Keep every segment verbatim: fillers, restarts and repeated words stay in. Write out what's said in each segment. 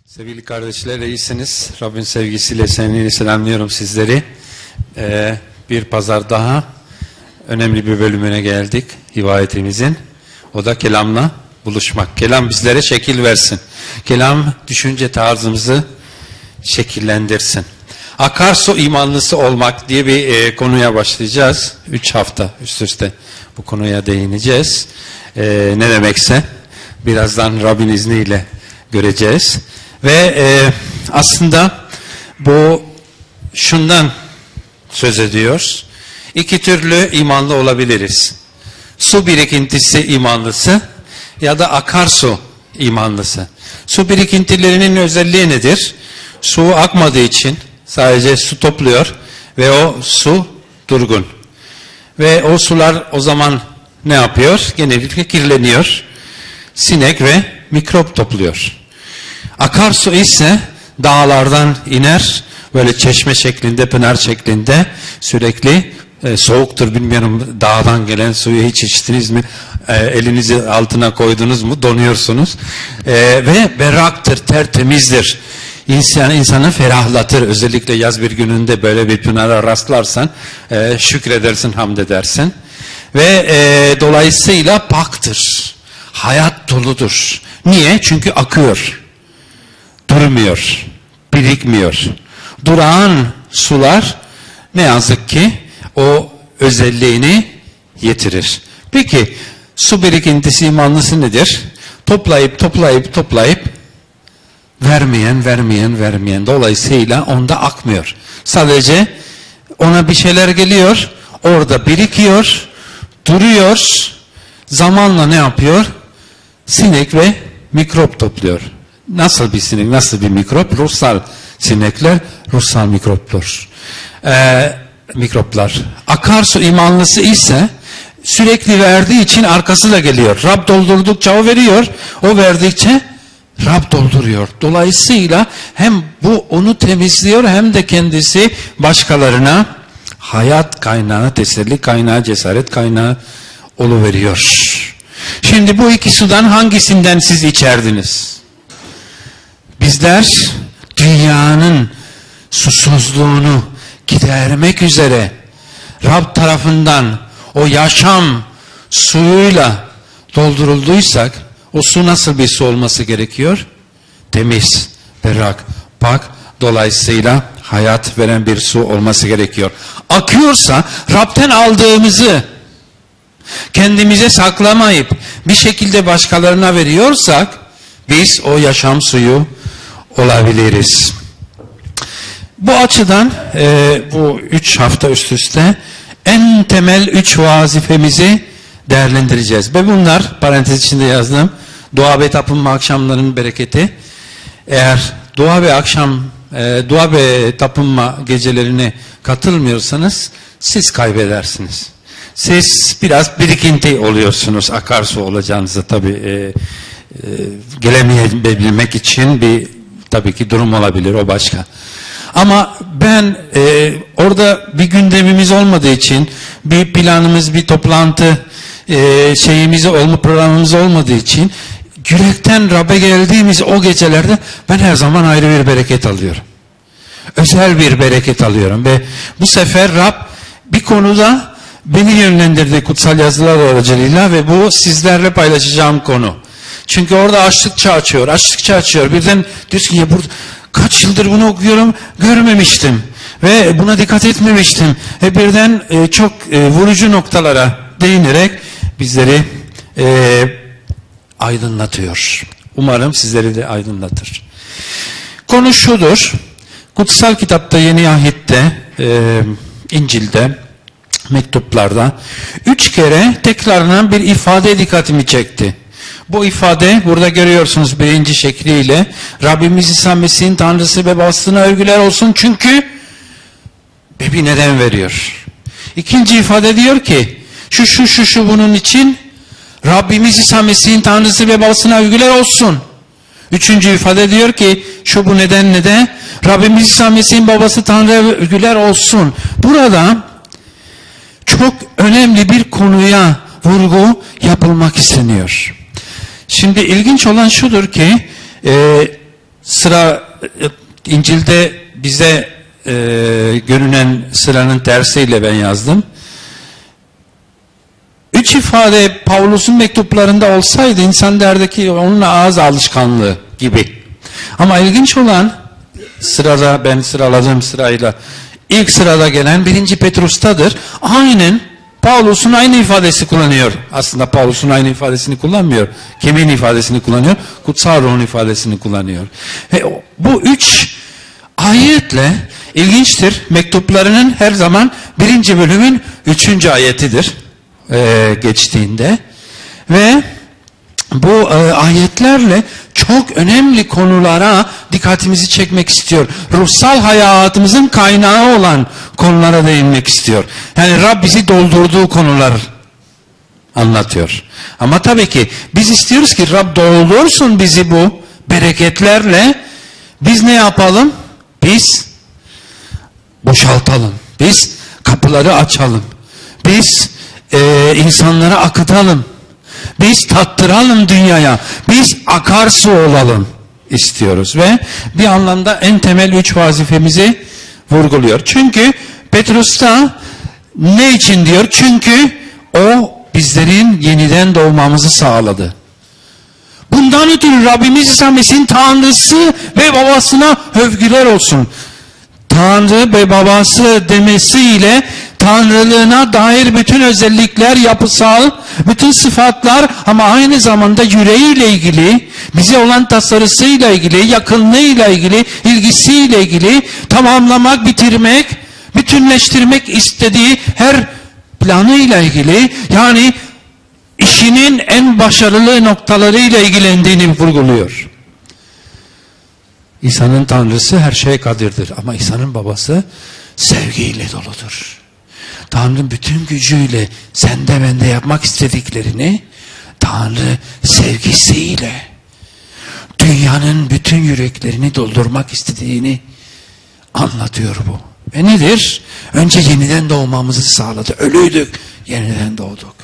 Sevgili kardeşler, iyisiniz. Rabbin sevgisiyle, sevgiyle selamlıyorum sizleri. Ee, bir pazar daha önemli bir bölümüne geldik hivayetimizin. O da kelamla buluşmak. Kelam bizlere şekil versin. Kelam düşünce tarzımızı şekillendirsin. Akarsu imanlısı olmak diye bir e, konuya başlayacağız. Üç hafta üst üste bu konuya değineceğiz. E, ne demekse birazdan Rabbin izniyle göreceğiz. Ve e, aslında bu şundan söz ediyor. İki türlü imanlı olabiliriz. Su birikintisi imanlısı ya da akarsu imanlısı. Su birikintilerinin özelliği nedir? Su akmadığı için sadece su topluyor ve o su durgun. Ve o sular o zaman ne yapıyor? Genellikle kirleniyor. Sinek ve mikrop topluyor. Akarsu ise dağlardan iner, böyle çeşme şeklinde, pınar şeklinde sürekli e, soğuktur. Bilmiyorum, dağdan gelen suyu hiç içtiniz mi? E, elinizi altına koydunuz mu? Donuyorsunuz. E, ve berraktır, tertemizdir. İnsan, insanı ferahlatır. Özellikle yaz bir gününde böyle bir pınara rastlarsan e, şükredersin, hamd edersin. Ve e, dolayısıyla paktır. Hayat doludur. Niye? Çünkü akıyor. Durmuyor, birikmiyor. Durağan sular ne yazık ki o özelliğini yitirir. Peki su birikintisi imanlısı nedir? Toplayıp toplayıp toplayıp vermeyen, vermeyen, vermeyen. Dolayısıyla onda akmıyor. Sadece ona bir şeyler geliyor, orada birikiyor, duruyor. Zamanla ne yapıyor? Sinek ve mikrop topluyor. Nasıl bir sinek, nasıl bir mikrop? Ruhsal sinekler, ruhsal mikroplar. Ee, mikroplar. Akarsu imanlısı ise sürekli verdiği için arkası da geliyor. Rab doldurdukça o veriyor, o verdikçe Rab dolduruyor. Dolayısıyla hem bu onu temizliyor hem de kendisi başkalarına hayat kaynağı, teselli kaynağı, cesaret kaynağı oluveriyor. Şimdi bu iki sudan hangisinden siz içerdiniz? Bizler dünyanın susuzluğunu gidermek üzere Rab tarafından o yaşam suyuyla doldurulduysak o su nasıl bir su olması gerekiyor? Temiz, berrak, pak, dolayısıyla hayat veren bir su olması gerekiyor. Akıyorsa Rab'den aldığımızı kendimize saklamayıp bir şekilde başkalarına veriyorsak biz o yaşam suyu olabiliriz. Bu açıdan e, bu üç hafta üst üste en temel üç vazifemizi değerlendireceğiz. Ve bunlar parantez içinde yazdım. Dua ve tapınma akşamlarının bereketi. Eğer dua ve akşam, e, dua ve tapınma gecelerine katılmıyorsanız siz kaybedersiniz. Siz biraz birikinti oluyorsunuz. Akarsu olacağınızı tabii e, e, gelemeyebilmek için bir tabii ki durum olabilir, o başka. Ama ben e, orada bir gündemimiz olmadığı için, bir planımız, bir toplantı e, şeyimiz olma programımız olmadığı için yürekten Rab'be geldiğimiz o gecelerde ben her zaman ayrı bir bereket alıyorum. Özel bir bereket alıyorum ve bu sefer Rab bir konuda beni yönlendirdi kutsal yazılar aracılığıyla ve bu sizlerle paylaşacağım konu. Çünkü orada açtıkça açıyor, açtıkça açıyor. Birden diyorsun ki ya burada kaç yıldır bunu okuyorum, görmemiştim ve buna dikkat etmemiştim. Ve birden e, çok e, vurucu noktalara değinerek bizleri e, aydınlatıyor. Umarım sizleri de aydınlatır. Konu şudur. Kutsal kitapta, Yeni Ahit'te, e, İncil'de, mektuplarda üç kere tekrarlanan bir ifade dikkatimi çekti. Bu ifade burada görüyorsunuz birinci şekliyle. Rabbimiz İsa Mesih'in Tanrısı ve babasına övgüler olsun çünkü ve bir neden veriyor. İkinci ifade diyor ki şu şu şu şu bunun için Rabbimiz İsa Mesih'in Tanrısı ve babasına övgüler olsun. Üçüncü ifade diyor ki şu bu nedenle de Rabbimiz İsa Mesih'in babası Tanrı'ya övgüler olsun. Burada çok önemli bir konuya vurgu yapılmak isteniyor. Şimdi ilginç olan şudur ki e, sıra İncil'de bize e, görünen sıranın tersiyle ben yazdım. Üç ifade Pavlus'un mektuplarında olsaydı insan derdi ki onun ağız alışkanlığı gibi. Ama ilginç olan sırada, ben sıraladığım sırayla ilk sırada gelen birinci Petrus'tadır. Aynen Pavlus'un aynı ifadesi kullanıyor. Aslında Pavlus'un aynı ifadesini kullanmıyor. Kimin ifadesini kullanıyor? Kutsal Ruh'un ifadesini kullanıyor. Ve bu üç ayetle ilginçtir. Mektuplarının her zaman birinci bölümün üçüncü ayetidir. Ee, geçtiğinde. Ve bu e, ayetlerle çok önemli konulara dikkatimizi çekmek istiyor. Ruhsal hayatımızın kaynağı olan konulara değinmek istiyor. Yani Rab bizi doldurduğu konular anlatıyor. Ama tabii ki biz istiyoruz ki Rab doldursun bizi bu bereketlerle. Biz ne yapalım? Biz boşaltalım. Biz kapıları açalım. Biz e, insanlara akıtalım. Biz tattıralım dünyaya. Biz akarsu olalım istiyoruz. Ve bir anlamda en temel üç vazifemizi vurguluyor. Çünkü Petrus da ne için diyor? Çünkü o bizlerin yeniden doğmamızı sağladı. Bundan ötürü Rabbimiz İsa Mesih'in Tanrısı ve babasına övgüler olsun. Tanrı ve babası demesiyle Tanrılığına dair bütün özellikler, yapısal, bütün sıfatlar ama aynı zamanda yüreğiyle ilgili, bize olan tasarısıyla ilgili, yakınlığıyla ilgili, ilgisiyle ilgili tamamlamak, bitirmek, bütünleştirmek istediği her planıyla ilgili, yani işinin en başarılı noktalarıyla ilgilendiğini vurguluyor. İsa'nın Tanrısı her şeye kadirdir ama İsa'nın babası sevgiyle doludur. Tanrı bütün gücüyle sende bende yapmak istediklerini Tanrı sevgisiyle dünyanın bütün yüreklerini doldurmak istediğini anlatıyor bu. Ve nedir? Önce yeniden doğmamızı sağladı. Ölüydük, yeniden doğduk.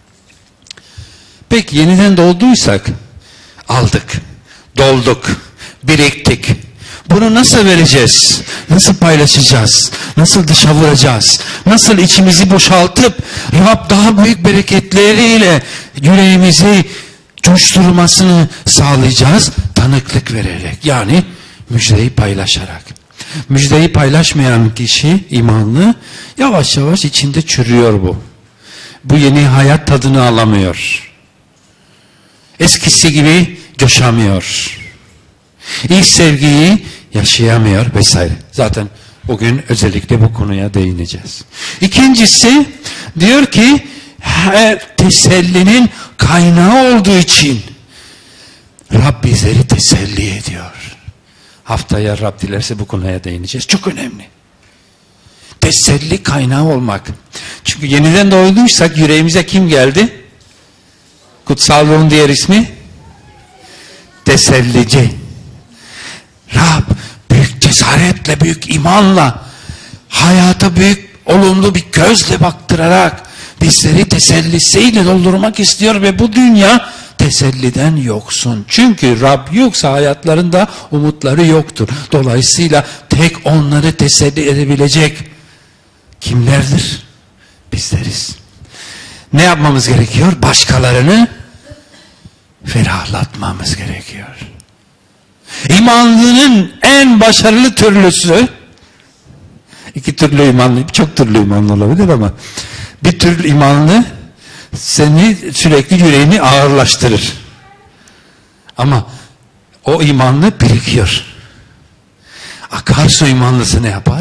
Peki yeniden doğduysak aldık, dolduk, biriktik. Bunu nasıl vereceğiz? Nasıl paylaşacağız? Nasıl dışa vuracağız? Nasıl içimizi boşaltıp Rab daha büyük bereketleriyle yüreğimizi coşturmasını sağlayacağız? Tanıklık vererek. Yani müjdeyi paylaşarak. Müjdeyi paylaşmayan kişi imanlı yavaş yavaş içinde çürüyor bu. Bu yeni hayat tadını alamıyor. Eskisi gibi coşamıyor. İlk sevgiyi yaşayamıyor vesaire. Zaten bugün özellikle bu konuya değineceğiz. İkincisi diyor ki tesellinin kaynağı olduğu için Rab bizleri teselli ediyor. Haftaya Rab dilerse bu konuya değineceğiz. Çok önemli. Teselli kaynağı olmak. Çünkü yeniden doğduysak yüreğimize kim geldi? Kutsal Ruh'un diğer ismi tesellici. Rab büyük cesaretle, büyük imanla, hayata büyük olumlu bir gözle baktırarak bizleri tesellisiyle doldurmak istiyor ve bu dünya teselliden yoksun. Çünkü Rab yoksa hayatlarında umutları yoktur. Dolayısıyla tek onları teselli edebilecek kimlerdir? Bizleriz. Ne yapmamız gerekiyor? Başkalarını ferahlatmamız gerekiyor. İmanlının en başarılı türlüsü, iki türlü imanlı, çok türlü imanlı olabilir ama bir tür imanlı seni sürekli yüreğini ağırlaştırır. Ama o imanlı birikiyor. Akarsu imanlısı ne yapar?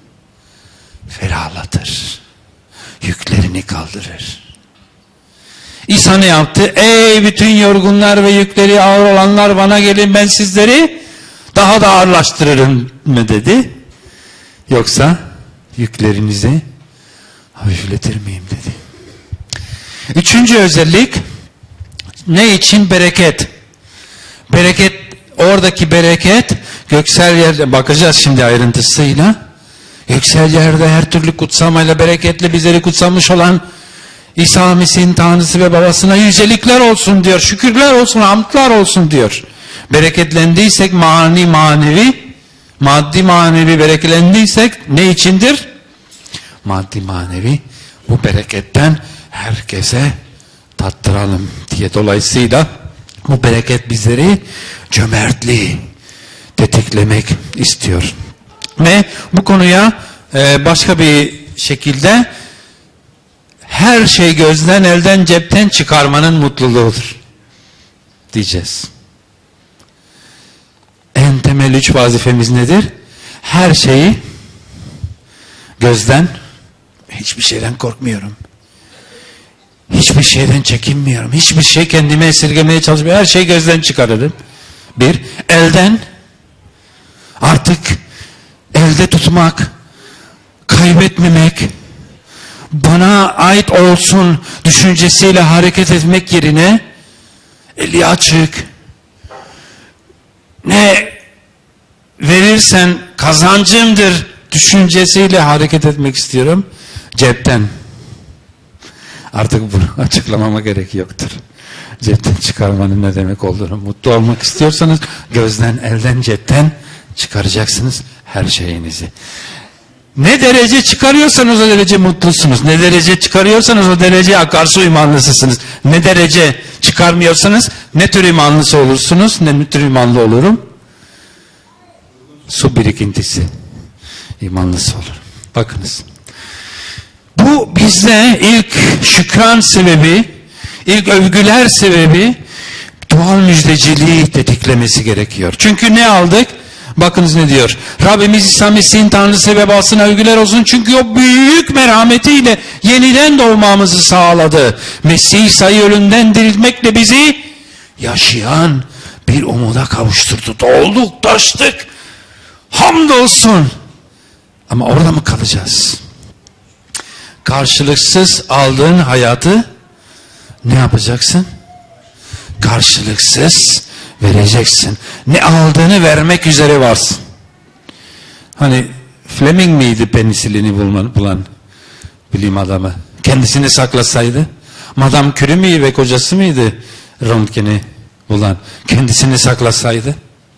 Ferahlatır. Yüklerini kaldırır. İsa ne yaptı? Ey bütün yorgunlar ve yükleri ağır olanlar bana gelin, ben sizleri daha da ağırlaştırırım mı dedi? Yoksa yüklerinizi hafifletir miyim dedi. Üçüncü özellik ne için? Bereket. Bereket, oradaki bereket göksel yerde, bakacağız şimdi ayrıntısıyla. Göksel yerde her türlü kutsamayla bereketle bizleri kutsamış olan İsa Mesih'in Tanrısı ve babasına yücelikler olsun diyor. Şükürler olsun, hamdlar olsun diyor. Bereketlendiysek mani manevi, maddi manevi bereketlendiysek ne içindir? Maddi manevi bu bereketten herkese tattıralım diye. Dolayısıyla bu bereket bizleri cömertliği tetiklemek istiyor. Ve bu konuya e, başka bir şekilde her şey gözden, elden, cepten çıkarmanın mutluluğudur diyeceğiz. En temel üç vazifemiz nedir? Her şeyi gözden, hiçbir şeyden korkmuyorum. Hiçbir şeyden çekinmiyorum. Hiçbir şey kendime esirgemeye çalışmıyorum. Her şeyi gözden çıkarırım. Bir, elden artık elde tutmak, kaybetmemek, bana ait olsun düşüncesiyle hareket etmek yerine eli açık, ne verirsen kazancımdır düşüncesiyle hareket etmek istiyorum. Cepten. Artık bunu açıklamama gerek yoktur. Cepten çıkarmanın ne demek olduğunu. Mutlu olmak istiyorsanız gözden, elden, cepten çıkaracaksınız her şeyinizi. Ne derece çıkarıyorsanız o derece mutlusunuz. Ne derece çıkarıyorsanız o derece akarsu imanlısısınız. Ne derece çıkarmıyorsanız ne tür imanlısı olursunuz, ne tür imanlı olurum? Su birikintisi imanlısı olurum. Bakınız. Bu bizde ilk şükran sebebi, ilk övgüler sebebi doğal müjdeciliği tetiklemesi gerekiyor. Çünkü ne aldık? Bakınız ne diyor? Rabbimiz İsa Mesih'in Tanrısı ve babasına övgüler olsun. Çünkü o büyük merhametiyle yeniden doğmamızı sağladı. Mesih İsa'yı ölümden diriltmekle bizi yaşayan bir umuda kavuşturdu. Dolduk, taştık. Hamdolsun. Ama orada mı kalacağız? Karşılıksız aldığın hayatı ne yapacaksın? Karşılıksız vereceksin. Ne aldığını vermek üzere varsın. Hani Fleming miydi penisilini bulman, bulan bilim adamı? Kendisini saklasaydı. Madame Curie mi ve kocası mıydı röntgeni bulan? Kendisini saklasaydı.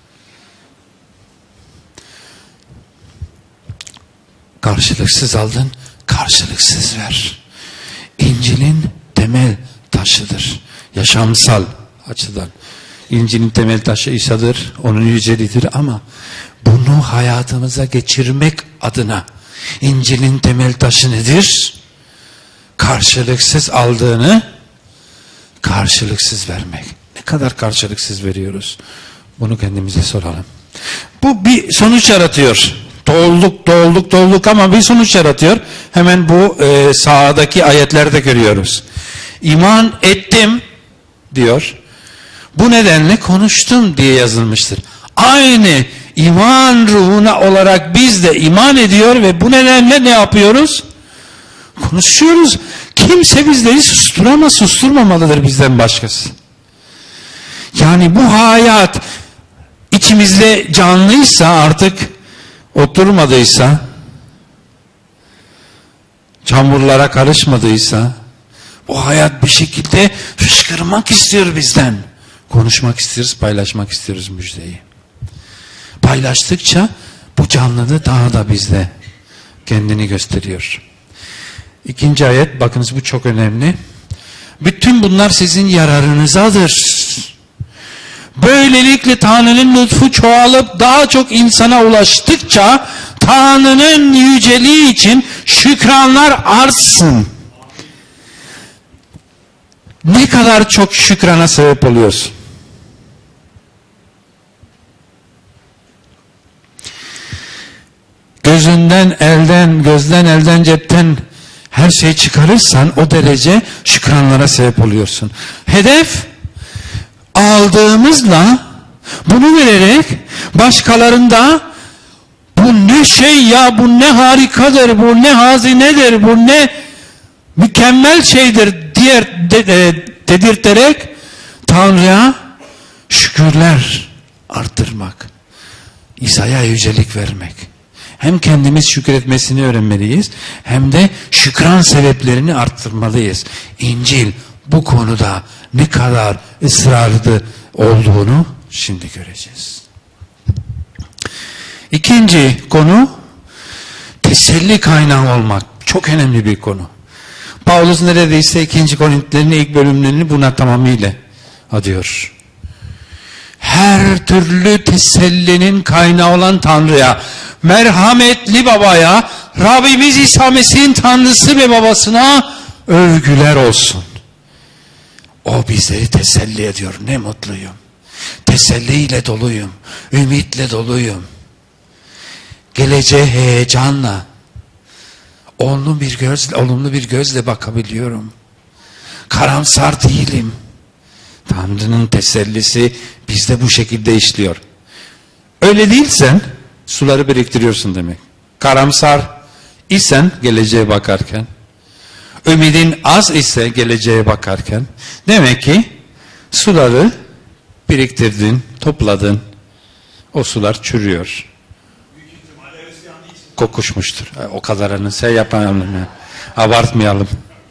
Karşılıksız aldın, karşılıksız ver. İncil'in temel taşıdır. Yaşamsal açıdan. İncil'in temel taşı İsa'dır, onun yüceliğidir ama bunu hayatımıza geçirmek adına İncil'in temel taşı nedir? Karşılıksız aldığını karşılıksız vermek. Ne kadar karşılıksız veriyoruz? Bunu kendimize soralım. Bu bir sonuç yaratıyor. Dolduk, dolduk, dolduk ama bir sonuç yaratıyor. Hemen bu e, sağdaki ayetlerde görüyoruz. İman ettim diyor. Bu nedenle konuştum diye yazılmıştır. Aynı iman ruhuna olarak biz de iman ediyor ve bu nedenle ne yapıyoruz? Konuşuyoruz. Kimse bizleri susturamaz, susturmamalıdır bizden başkası. Yani bu hayat içimizde canlıysa artık oturmadıysa, çamurlara karışmadıysa, bu hayat bir şekilde fışkırmak istiyor bizden. Konuşmak istiyoruz, paylaşmak istiyoruz müjdeyi. Paylaştıkça bu canlılığı daha da bizde kendini gösteriyor. İkinci ayet, bakınız bu çok önemli. Bütün bunlar sizin yararınızadır. Böylelikle Tanrı'nın lütfu çoğalıp daha çok insana ulaştıkça Tanrı'nın yüceliği için şükranlar artsın. Ne kadar çok şükrana sebep oluyorsun? Gözünden, elden, gözden, elden, cepten her şeyi çıkarırsan o derece şükranlara sebep oluyorsun. Hedef aldığımızla bunu vererek başkalarında bu ne şey ya, bu ne harikadır, bu ne hazinedir, bu ne mükemmel şeydir diğer de, de, dedirterek Tanrı'ya şükürler arttırmak, İsa'ya yücelik vermek. Hem kendimiz şükretmesini öğrenmeliyiz, hem de şükran sebeplerini arttırmalıyız. İncil bu konuda ne kadar ısrarlı olduğunu şimdi göreceğiz. İkinci konu teselli kaynağı olmak. Çok önemli bir konu. Paulus neredeyse ikinci Korintilerin ilk bölümlerini buna tamamıyla adıyor. Her türlü tesellinin kaynağı olan Tanrı'ya, merhametli babaya, Rabbimiz İsa Mesih'in Tanrısı ve babasına övgüler olsun. O bizleri teselli ediyor. Ne mutluyum. Teselliyle doluyum. Ümitle doluyum. Geleceğe heyecanla, olumlu bir gözle, olumlu bir gözle bakabiliyorum. Karamsar değilim. Tanrı'nın tesellisi bizde bu şekilde işliyor. Öyle değilsen suları biriktiriyorsun demek. Karamsar isen geleceğe bakarken, ümidin az ise geleceğe bakarken, demek ki suları biriktirdin, topladın. O sular çürüyor. Kokuşmuştur. O kadarını şey yapalım ya. Abartmayalım.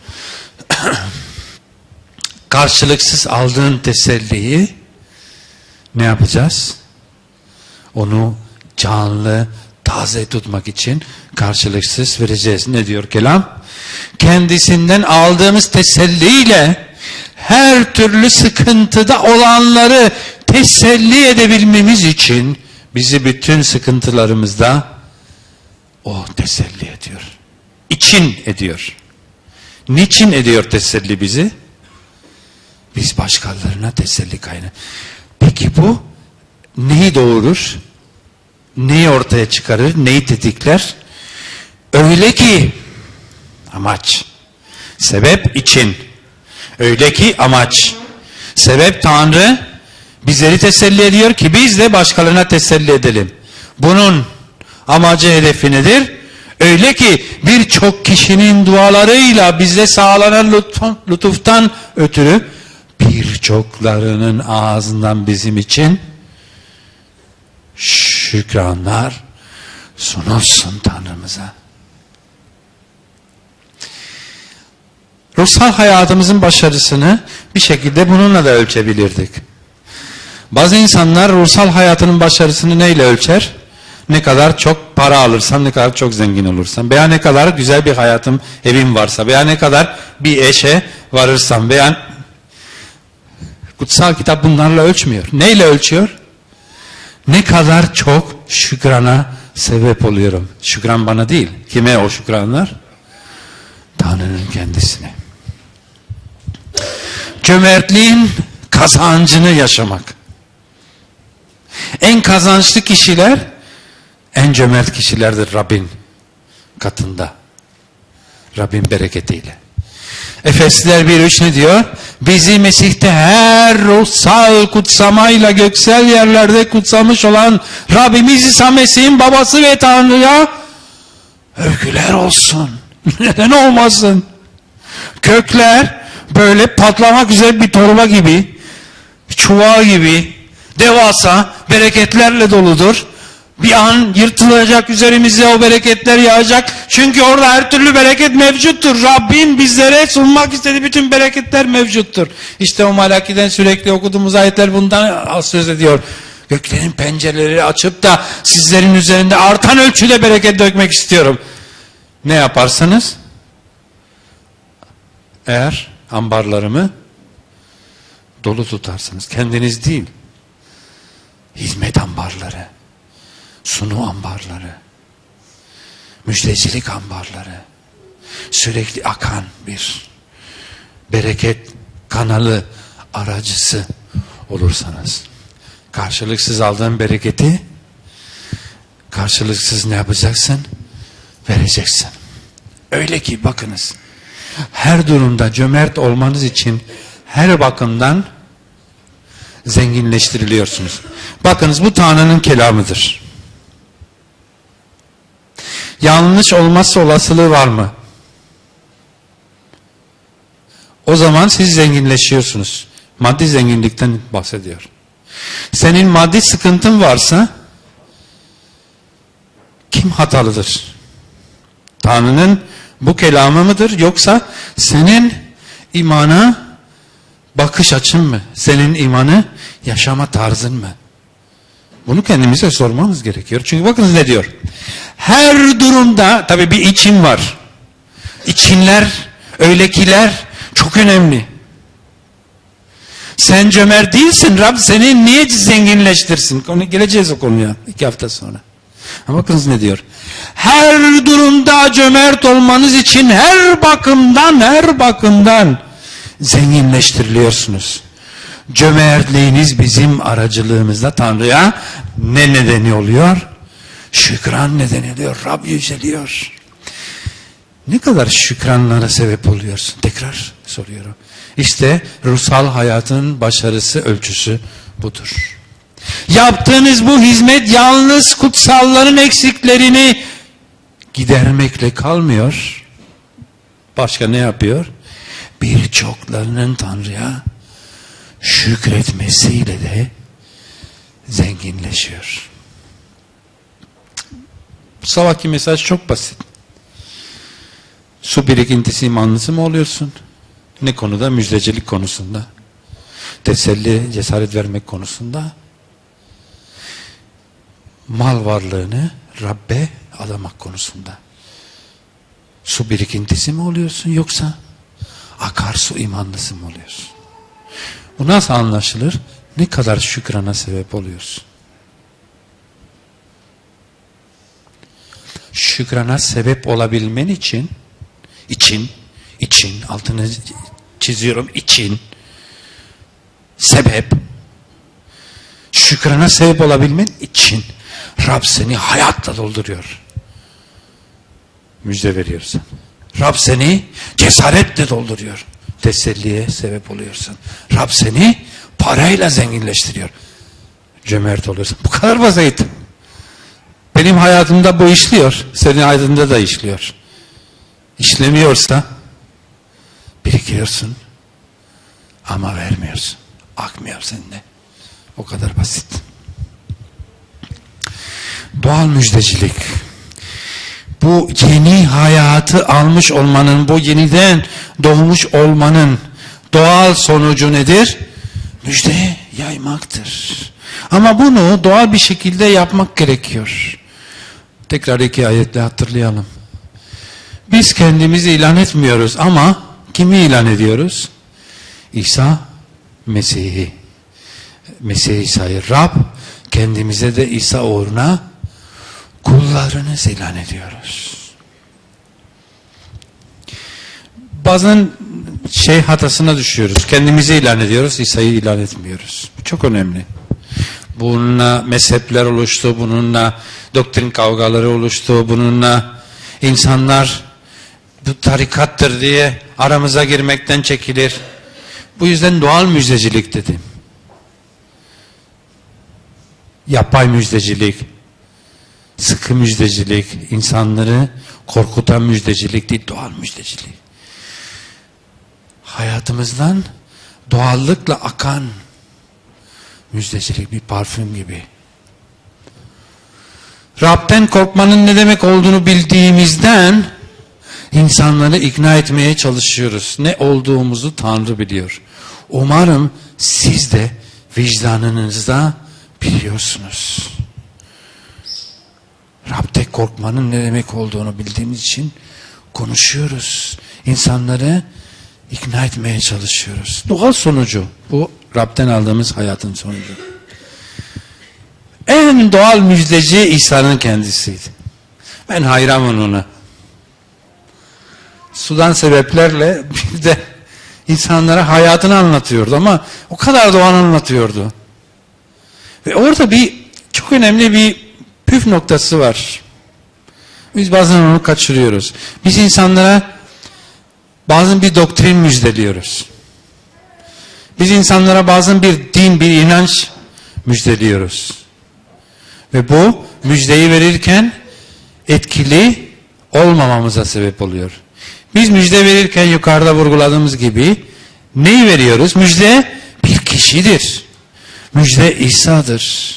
Karşılıksız aldığın teselliyi ne yapacağız? Onu canlı, taze tutmak için karşılıksız vereceğiz. Ne diyor kelam? Kendisinden aldığımız teselliyle her türlü sıkıntıda olanları teselli edebilmemiz için bizi bütün sıkıntılarımızda o teselli ediyor. İçin ediyor. Niçin ediyor teselli bizi? Biz başkalarına teselli kaynağı. Peki bu neyi doğurur? Neyi ortaya çıkarır? Neyi tetikler? Öyle ki amaç. Sebep için. Öyle ki amaç. Sebep Tanrı bizleri teselli ediyor ki biz de başkalarına teselli edelim. Bunun amacı, hedefi nedir? Öyle ki birçok kişinin dualarıyla bize sağlanan lütfan, lütuftan ötürü birçoklarının ağzından bizim için şükranlar sunulsun Tanrımıza. Ruhsal hayatımızın başarısını bir şekilde bununla da ölçebilirdik. Bazı insanlar ruhsal hayatının başarısını neyle ölçer? Ne kadar çok para alırsan, ne kadar çok zengin olursan, veya ne kadar güzel bir hayatım, evim varsa, veya ne kadar bir eşe varırsam, veya kutsal kitap bunlarla ölçmüyor. Neyle ölçüyor? Ne kadar çok şükrana sebep oluyorum. Şükran bana değil. Kime o şükranlar? Tanrı'nın kendisine. Cömertliğin kazancını yaşamak. En kazançlı kişiler en cömert kişilerdir Rabbin katında. Rabbin bereketiyle. Efesliler bir üç ne diyor? Bizi Mesih'te her ruhsal kutsamayla göksel yerlerde kutsamış olan Rabbimiz İsa Mesih'in babası ve Tanrı'ya övgüler olsun. Neden olmasın? Kökler böyle patlamak üzere bir torba gibi, çuval gibi, devasa bereketlerle doludur. Bir an yırtılacak, üzerimize o bereketler yağacak. Çünkü orada her türlü bereket mevcuttur. Rabbim bizlere sunmak istediği bütün bereketler mevcuttur. İşte o Malaki'den sürekli okuduğumuz ayetler bundan söz ediyor. Göklerin pencereleri açıp da sizlerin üzerinde artan ölçüde bereket dökmek istiyorum. Ne yaparsanız? Eğer ambarlarımı dolu tutarsınız. Kendiniz değil. Hizmet ambarları. Sunu ambarları, müjdecilik ambarları, sürekli akan bir bereket kanalı aracısı olursanız, karşılıksız aldığın bereketi karşılıksız ne yapacaksın? Vereceksin. Öyle ki bakınız, her durumda cömert olmanız için her bakımdan zenginleştiriliyorsunuz. Bakınız bu Tanrı'nın kelamıdır. Yanlış olmazsa olasılığı var mı? O zaman siz zenginleşiyorsunuz. Maddi zenginlikten bahsediyor. Senin maddi sıkıntın varsa kim hatalıdır? Tanrı'nın bu kelamı mıdır? Yoksa senin imana bakış açın mı? Senin imanı, yaşama tarzın mı? Bunu kendimize sormamız gerekiyor. Çünkü bakınız ne diyor? Her durumda tabii bir için var. İçinler, öylekiler çok önemli. Sen cömert değilsin. Rab seni niye zenginleştirsin? Konu, geleceğiz o konuya iki hafta sonra. Ama bakınız ne diyor? Her durumda cömert olmanız için her bakımdan, her bakımdan zenginleştiriliyorsunuz. Cömertliğiniz bizim aracılığımızda Tanrı'ya ne nedeni oluyor? Şükran nedeni oluyor. Rab yüceliyor. Ne kadar şükranlara sebep oluyorsun? Tekrar soruyorum. İşte ruhsal hayatın başarısı ölçüsü budur. Yaptığınız bu hizmet yalnız kutsalların eksiklerini gidermekle kalmıyor. Başka ne yapıyor? Birçoklarının Tanrı'ya şükretmesiyle de zenginleşiyor. Bu sabahki mesaj çok basit. Su birikintisi imanlısı mı oluyorsun? Ne konuda? Müjdecilik konusunda. Teselli, cesaret vermek konusunda. Mal varlığını Rabbe adamak konusunda. Su birikintisi mi oluyorsun yoksa akarsu imanlısı mı oluyorsun? Bu nasıl anlaşılır? Ne kadar şükrana sebep oluyorsun? Şükrana sebep olabilmen için için, için, altını çiziyorum, için, sebep, şükrana sebep olabilmen için Rab seni hayatla dolduruyor. Müjde veriyorsun. Rab seni cesaretle dolduruyor. Teselliye sebep oluyorsun. Rab seni parayla zenginleştiriyor. Cömert oluyorsun. Bu kadar basit. Benim hayatımda bu işliyor. Senin hayatında da işliyor. İşlemiyorsa birikiyorsun ama vermiyorsun. Akmıyor sende. O kadar basit. Doğal müjdecilik. Bu yeni hayatı almış olmanın, bu yeniden doğmuş olmanın doğal sonucu nedir? Müjde yaymaktır. Ama bunu doğal bir şekilde yapmak gerekiyor. Tekrar iki ayetle hatırlayalım. Biz kendimizi ilan etmiyoruz ama kimi ilan ediyoruz? İsa Mesih'i. Mesih İsa'yı Rab, kendimize de İsa uğruna kullarınız ilan ediyoruz. Bazen şey hatasına düşüyoruz. Kendimizi ilan ediyoruz, İsa'yı ilan etmiyoruz. Bu çok önemli. Bununla mezhepler oluştu, bununla doktrin kavgaları oluştu, bununla insanlar bu tarikattır diye aramıza girmekten çekilir. Bu yüzden doğal müjdecilik dedim. Yapay müjdecilik, sıkı müjdecilik, insanları korkutan müjdecilik değil, doğal müjdecilik. Hayatımızdan doğallıkla akan müjdecilik, bir parfüm gibi. Rab'den korkmanın ne demek olduğunu bildiğimizden insanları ikna etmeye çalışıyoruz. Ne olduğumuzu Tanrı biliyor. Umarım siz de vicdanınızda biliyorsunuz. Rab'de korkmanın ne demek olduğunu bildiğimiz için konuşuyoruz. İnsanları ikna etmeye çalışıyoruz. Doğal sonucu. Bu Rab'den aldığımız hayatın sonucu. En doğal müjdeci İsa'nın kendisiydi. Ben hayranım ona. Sudan sebeplerle bir de insanlara hayatını anlatıyordu ama o kadar doğal anlatıyordu. Ve orada bir çok önemli bir püf noktası var. Biz bazen onu kaçırıyoruz. Biz insanlara bazen bir doktrin müjdeliyoruz. Biz insanlara bazen bir din, bir inanç müjdeliyoruz. Ve bu müjdeyi verirken etkili olmamamıza sebep oluyor. Biz müjde verirken yukarıda vurguladığımız gibi neyi veriyoruz? Müjde bir kişidir. Müjde İsa'dır.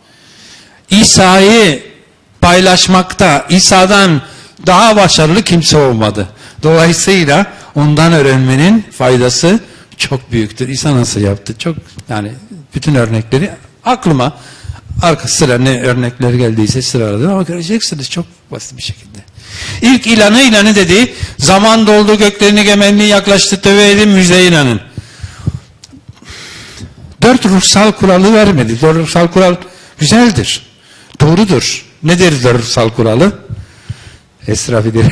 İsa'yı paylaşmakta İsa'dan daha başarılı kimse olmadı. Dolayısıyla ondan öğrenmenin faydası çok büyüktür. İsa nasıl yaptı? Çok, yani bütün örnekleri aklıma arka sıra ne örnekler geldiyse sıraladım ama göreceksiniz çok basit bir şekilde. İlk ilanı ilanı dedi. Zaman doldu, göklerin egemenliği yaklaştı, tövbe edin, müjdeye inanın. Dört ruhsal kuralı vermedi. Dört ruhsal kural güzeldir. Doğrudur. Nedir dört ruhsal kuralı? Esra bilir.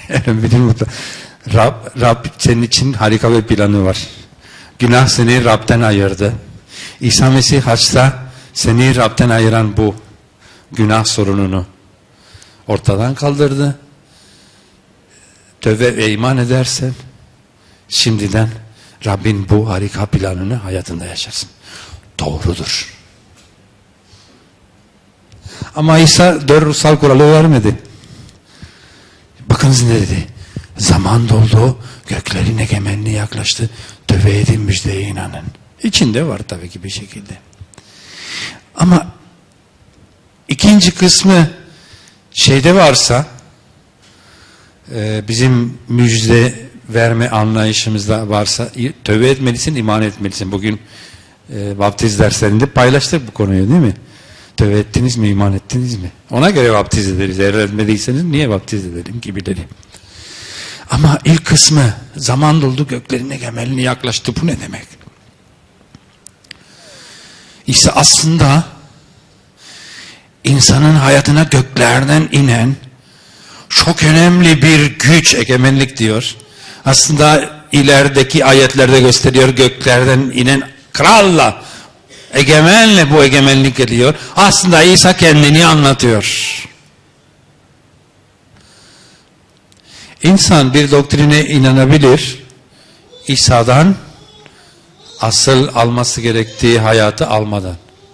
Rab, Rab senin için harika bir planı var. Günah seni Rab'den ayırdı. İsa Mesih haçta seni Rab'den ayıran bu günah sorununu ortadan kaldırdı. Tövbe ve iman edersen şimdiden Rabbin bu harika planını hayatında yaşarsın. Doğrudur. Ama İsa dört ruhsal kuralı vermedi. Bakınız ne dedi? Zaman doldu, göklerin egemenliği yaklaştı. Tövbe edin, müjdeye inanın. İçinde var tabii ki bir şekilde. Ama ikinci kısmı şeyde varsa, bizim müjde verme anlayışımızda varsa, tövbe etmelisin, iman etmelisin. Bugün e, vaftiz derslerinde paylaştık bu konuyu, değil mi? Tövbe ettiniz mi, iman ettiniz mi? Ona göre vaftiz ederiz. Eğer etmediyseniz niye vaftiz edelim gibileri. Ama ilk kısmı, zaman doldu, göklerin egemenliği yaklaştı. Bu ne demek? İşte aslında insanın hayatına göklerden inen çok önemli bir güç, egemenlik diyor. Aslında ilerideki ayetlerde gösteriyor, göklerden inen kralla, egemenle bu egemenlik geliyor. Aslında İsa kendini anlatıyor. İnsan bir doktrine inanabilir, İsa'dan asıl alması gerektiği hayatı almadan.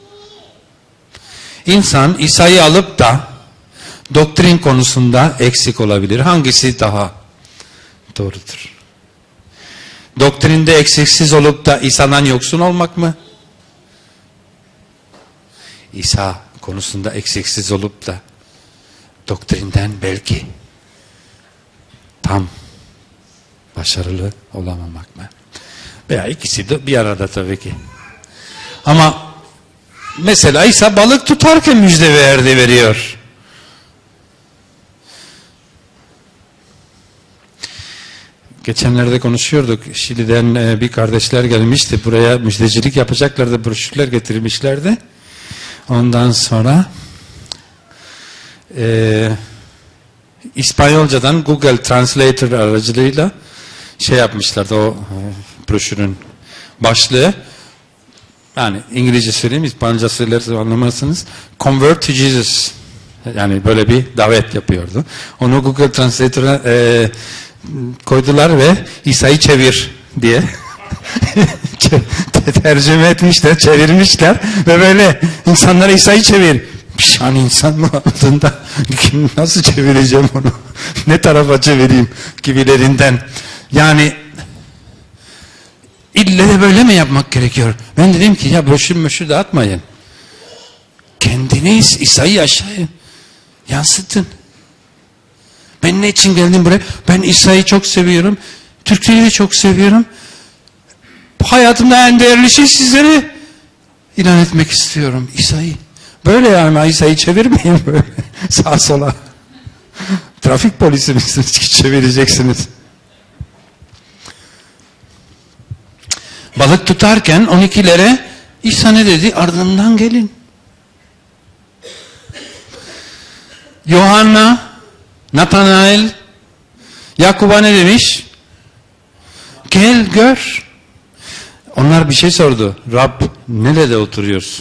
İnsan İsa'yı alıp da doktrin konusunda eksik olabilir. Hangisi daha doğrudur? Doktrinde eksiksiz olup da İsa'dan yoksun olmak mı? İsa konusunda eksiksiz olup da doktrinden belki tam başarılı olamamak mı? Veya ikisi de bir arada tabii ki. Ama mesela İsa balık tutarken müjde verdi, veriyor. Geçenlerde konuşuyorduk. Şili'den bir kardeşler gelmişti. Buraya müjdecilik yapacaklardı. Broşürler getirmişlerdi. Ondan sonra e, İspanyolcadan Google Translator aracılığıyla şey yapmışlardı, o e, broşürün başlığı. Yani İngilizce söyleyeyim, İspanyolca söylerseniz anlamazsınız. Convert to Jesus. Yani böyle bir davet yapıyordu. Onu Google Translator'a e, koydular ve İsa'yı çevir diye tercüme etmişler, çevirmişler ve böyle insanlara İsa'yı çevir. Pişman insan mı altında? Nasıl çevireceğim onu? Ne tarafa çevireyim gibilerinden. Yani ille de böyle mi yapmak gerekiyor? Ben dedim ki ya broşür möşür dağıtmayın. Kendiniz İsa'yı yaşayın. Yansıtın. Ben ne için geldim buraya? Ben İsa'yı çok seviyorum. Türkçeyi de çok seviyorum. Hayatımda en değerli şey sizlere ilan etmek istiyorum. İsa'yı. Böyle yani İsa'yı çevirmeyin böyle. Sağa sola. Trafik polisi misiniz ki çevireceksiniz? Balık tutarken on ikilere İsa ne dedi? Ardından gelin. Yohanna, Nathanael, Yakub'a ne demiş? Gel gör. Onlar bir şey sordu. Rab nerede oturuyorsun?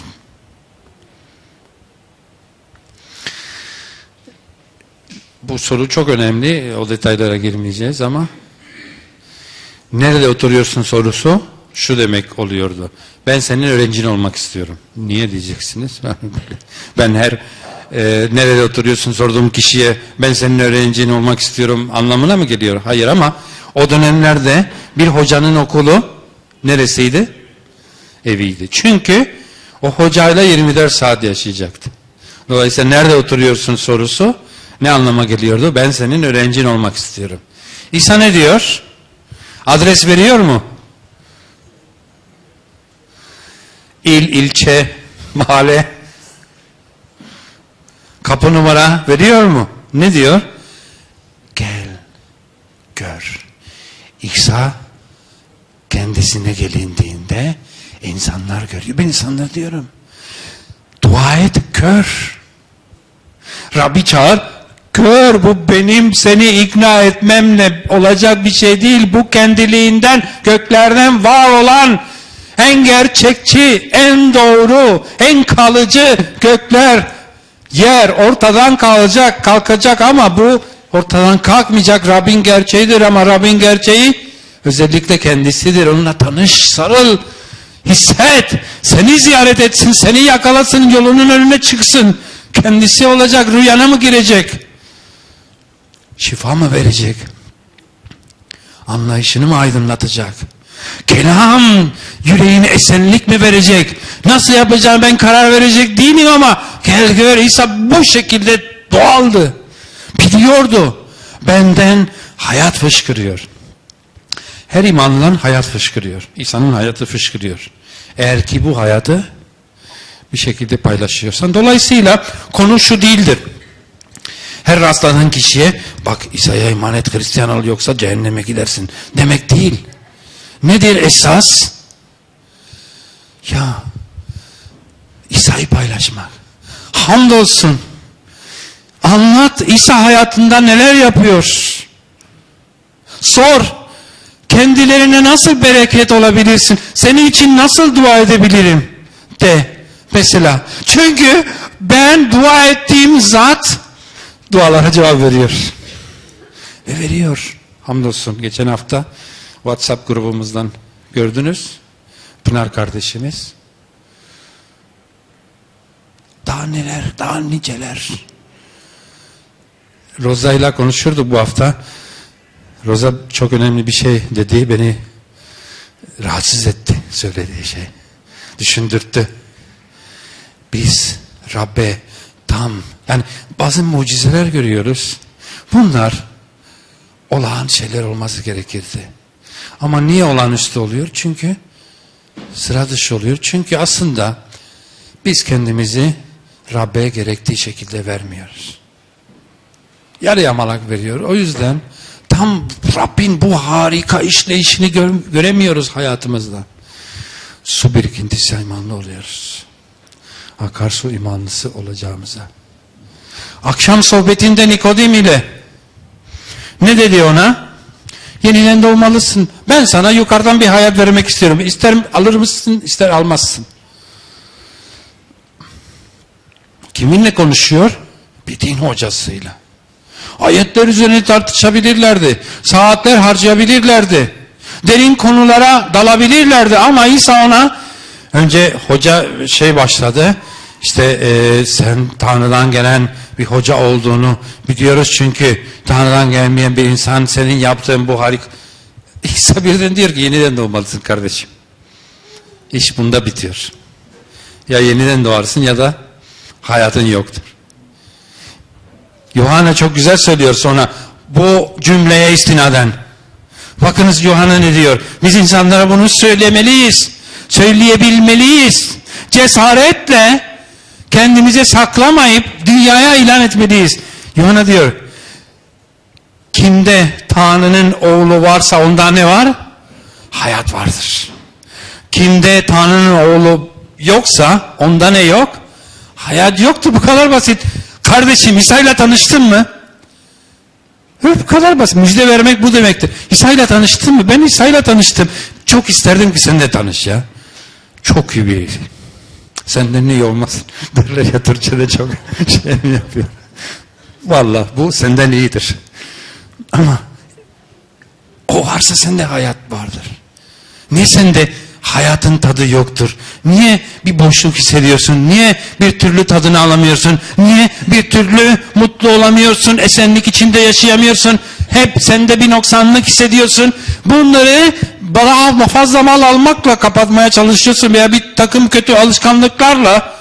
Bu soru çok önemli. O detaylara girmeyeceğiz ama nerede oturuyorsun sorusu şu demek oluyordu. Ben senin öğrencin olmak istiyorum. Niye diyeceksiniz? Ben her e, nerede oturuyorsun sorduğum kişiye ben senin öğrencin olmak istiyorum anlamına mı geliyor? Hayır, ama o dönemlerde bir hocanın okulu neresiydi? Eviydi. Çünkü o hocayla yirmi dört saat yaşayacaktı. Dolayısıyla nerede oturuyorsun sorusu ne anlama geliyordu? Ben senin öğrencin olmak istiyorum. İsa ne diyor? Adres veriyor mu? il, ilçe, mahalle, kapı numara veriyor mu? Ne diyor? Gel, gör. İsa kendisine gelindiğinde insanlar görüyor. Ben insanlar diyorum. Dua et, gör. Rabbi çağır, gör. Bu benim seni ikna etmemle olacak bir şey değil. Bu kendiliğinden, göklerden var olan en gerçekçi, en doğru, en kalıcı gökler, yer ortadan kalacak, kalkacak ama bu ortadan kalkmayacak. Rabbin gerçeğidir ama Rabbin gerçeği özellikle kendisidir. Onunla tanış, sarıl, hisset, seni ziyaret etsin, seni yakalasın, yolunun önüne çıksın. Kendisi olacak, rüyana mı girecek? Şifa mı verecek? Anlayışını mı aydınlatacak? Kelam yüreğine esenlik mi verecek? Nasıl yapacağım ben karar verecek değilim ama gel gör. İsa bu şekilde doğaldı. Biliyordu. Benden hayat fışkırıyor. Her imanlıdan hayat fışkırıyor. İsa'nın hayatı fışkırıyor. Eğer ki bu hayatı bir şekilde paylaşıyorsan. Dolayısıyla konu şu değildir. Her rastlanan kişiye bak İsa'ya iman et, Hristiyan ol yoksa cehenneme gidersin demek değil. Nedir esas? Ya İsa'yı paylaşmak. Hamdolsun. Anlat İsa hayatında neler yapıyor. Sor. Kendilerine nasıl bereket olabilirsin? Senin için nasıl dua edebilirim? De. Mesela. Çünkü ben dua ettiğim zat dualara cevap veriyor. Ve veriyor. Hamdolsun. Geçen hafta WhatsApp grubumuzdan gördünüz. Pınar kardeşimiz. Daha neler, daha niceler. Roza ile konuşurduk bu hafta. Roza çok önemli bir şey dedi. Beni rahatsız etti söylediği şey. Düşündürttü. Biz Rabbe tam, yani bazı mucizeler görüyoruz. Bunlar olağan şeyler olması gerekirdi. Ama niye olağanüstü oluyor? Çünkü sıra dışı oluyor. Çünkü aslında biz kendimizi Rabbe gerektiği şekilde vermiyoruz. Yarı yamalak veriyor. O yüzden tam Rabbin bu harika işleyişini gö göremiyoruz hayatımızda. Su birikintisi imanlı oluyoruz. Akarsu imanlısı olacağımıza. Akşam sohbetinde Nikodim ile ne dedi ona? Yeniden doğmalısın. Ben sana yukarıdan bir hayat vermek istiyorum. İster alır mısın, ister almazsın. Kiminle konuşuyor? Bir din hocasıyla. Ayetler üzerine tartışabilirlerdi. Saatler harcayabilirlerdi. Derin konulara dalabilirlerdi ama İsa ona önce hoca şey başladı. İşte e, sen Tanrı'dan gelen bir hoca olduğunu biliyoruz çünkü Tanrı'dan gelmeyen bir insan senin yaptığın bu harika. İsa birden diyor ki yeniden doğmalısın kardeşim. İş bunda bitiyor. Ya yeniden doğarsın ya da hayatın yoktur. Yuhanna çok güzel söylüyor sonra bu cümleye istinaden. Bakınız Yuhanna ne diyor? Biz insanlara bunu söylemeliyiz. Söyleyebilmeliyiz. Cesaretle kendimize saklamayıp dünyaya ilan etmeliyiz. Yuhanna diyor, kimde Tanrı'nın oğlu varsa onda ne var? Hayat vardır. Kimde Tanrı'nın oğlu yoksa onda ne yok? Hayat yoktur. Bu kadar basit. Kardeşim İsa ile tanıştın mı? Bu kadar basit. Müjde vermek bu demektir. İsa ile tanıştın mı? Ben İsa ile tanıştım. Çok isterdim ki sen de tanış ya. Çok iyi bir senden iyi olmaz. Derler ya Türkçe'de çok şey mi yapıyor? Vallahi bu senden iyidir. Ama o varsa sende hayat vardır. Niye sende hayatın tadı yoktur? Niye bir boşluk hissediyorsun? Niye bir türlü tadını alamıyorsun? Niye bir türlü mutlu olamıyorsun? Esenlik içinde yaşayamıyorsun? Hep sende bir noksanlık hissediyorsun. Bunları daha fazla mal almakla kapatmaya çalışıyorsun veya bir takım kötü alışkanlıklarla.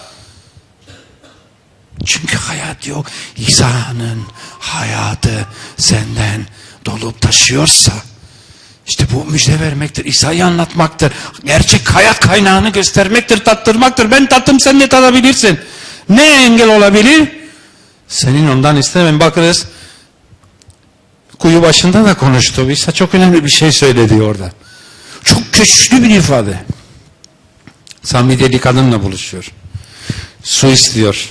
Çünkü hayat yok. İsa'nın hayatı senden dolup taşıyorsa İşte bu müjde vermektir, İsa'yı anlatmaktır, gerçek hayat kaynağını göstermektir, tattırmaktır. Ben tattım, sen ne tadabilirsin? Ne engel olabilir? Senin ondan istemen. Bakınız, kuyu başında da konuştu. İsa çok önemli bir şey söyledi orada. Çok güçlü bir ifade. Samideli kadınla buluşuyor. Su istiyor.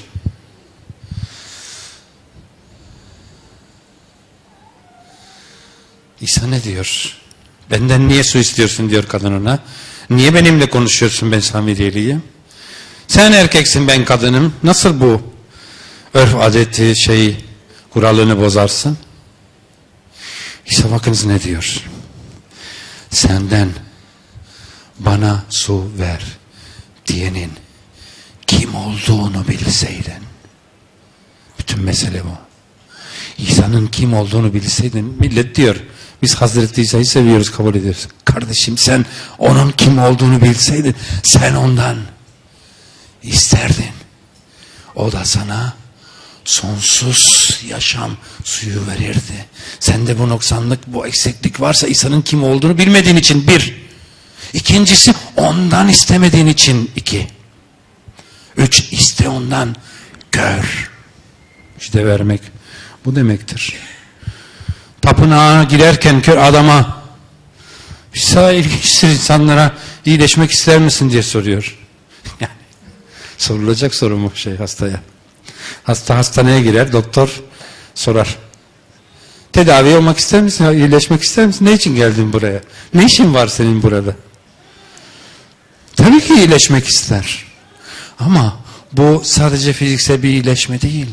İsa ne diyor? Benden niye su istiyorsun diyor kadın ona. Niye benimle konuşuyorsun, ben Samidiyeliyim? Sen erkeksin, ben kadınım. Nasıl bu örf adeti şeyi, kuralını bozarsın? İsa bakınız ne diyor? Senden bana su ver diyenin kim olduğunu bilseydin. Bütün mesele bu. İsa'nın kim olduğunu bilseydin. Millet diyor, biz Hazreti İsa'yı seviyoruz, kabul ediyoruz. Kardeşim, sen onun kim olduğunu bilseydin, sen ondan isterdin. O da sana sonsuz yaşam suyu verirdi. Sende bu noksanlık, bu eksiklik varsa İsa'nın kim olduğunu bilmediğin için bir. İkincisi, ondan istemediğin için iki. Üç, iste ondan, gör. İşte vermek bu demektir. Tapınağa girerken kör adama, İsa ilginçtir, insanlara iyileşmek ister misin diye soruyor. Yani sorulacak soru mu şey hastaya? Hasta hastaneye girer, doktor sorar. Tedavi olmak ister misin? İyileşmek ister misin? Ne için geldin buraya? Ne işin var senin burada? Tabii ki iyileşmek ister. Ama bu sadece fiziksel bir iyileşme değil.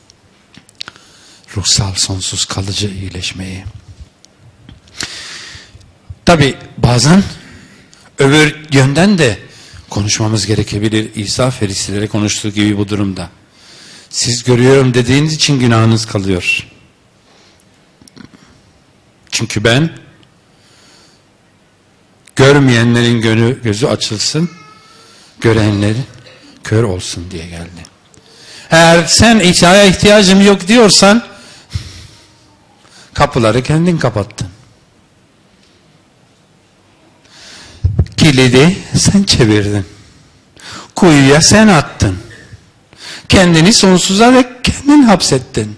Ruhsal, sonsuz, kalıcı iyileşmeyi. Tabii bazen öbür yönden de konuşmamız gerekebilir. İsa Farisilere konuştuğu gibi bu durumda. Siz görüyorum dediğiniz için günahınız kalıyor. Çünkü ben görmeyenlerin gönü, gözü açılsın, görenlerin kör olsun diye geldi. Eğer sen İsa'ya ihtiyacım yok diyorsan kapıları kendin kapattın. Kilidi sen çevirdin. Kuyuya sen attın. Kendini sonsuza ve kendin hapsettin.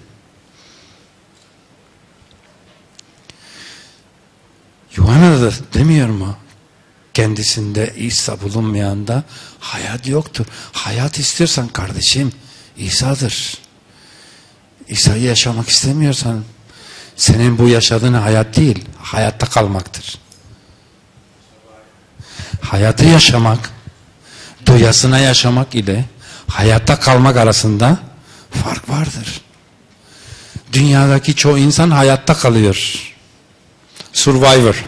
Yuhanna da demiyor mu? Kendisinde İsa bulunmayanda hayat yoktur. Hayat istiyorsan kardeşim İsa'dır. İsa'yı yaşamak istemiyorsan senin bu yaşadığın hayat değil, hayatta kalmaktır. Hayatı yaşamak, doyasına yaşamak ile hayatta kalmak arasında fark vardır. Dünyadaki çoğu insan hayatta kalıyor. Survivor.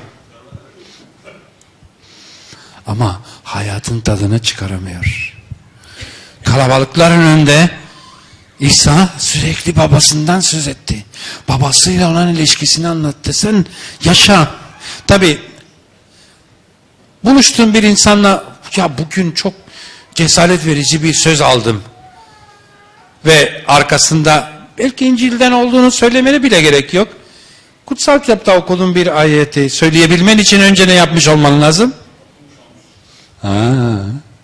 Ama hayatın tadını çıkaramıyor. Kalabalıkların önünde İsa sürekli babasından söz etti. Babasıyla olan ilişkisini anlattı. Sen yaşa. Tabii buluştuğum bir insanla ya bugün çok cesaret verici bir söz aldım. Ve arkasında belki İncil'den olduğunu söylemene bile gerek yok. Kutsal kitapta okuduğun bir ayeti söyleyebilmen için önce ne yapmış olman lazım? Ha.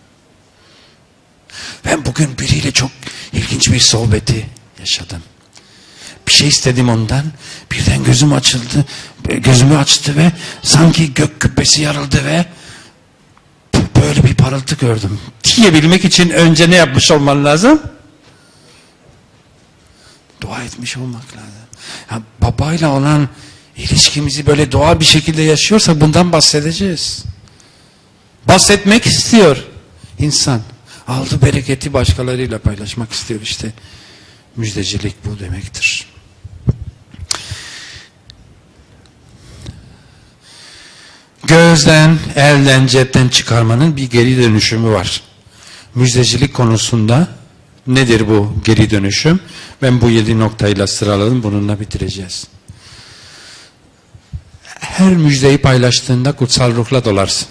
Ben bugün biriyle çok ilginç bir sohbeti yaşadım. Bir şey istedim ondan. Birden gözüm açıldı. Gözümü açtı ve sanki gök kübbesi yarıldı ve böyle bir parıltı gördüm. Diyebilmek için önce ne yapmış olman lazım? Dua etmiş olmak lazım. Ya babayla olan ilişkimizi böyle doğal bir şekilde yaşıyorsak bundan bahsedeceğiz. Bahsetmek istiyor insan. Aldığı bereketi başkalarıyla paylaşmak istiyor işte. Müjdecilik bu demektir. Gözden, elden, cepten çıkarmanın bir geri dönüşümü var. Müjdecilik konusunda nedir bu geri dönüşüm? Ben bu yedi noktayla sıraladım. Bununla bitireceğiz. Her müjdeyi paylaştığında kutsal ruhla dolarsın.